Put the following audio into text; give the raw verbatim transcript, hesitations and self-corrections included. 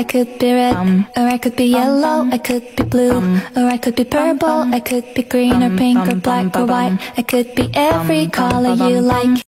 I could be red, or I could be yellow, I could be blue, or I could be purple, I could be green or pink or black or white. I could be every color you like.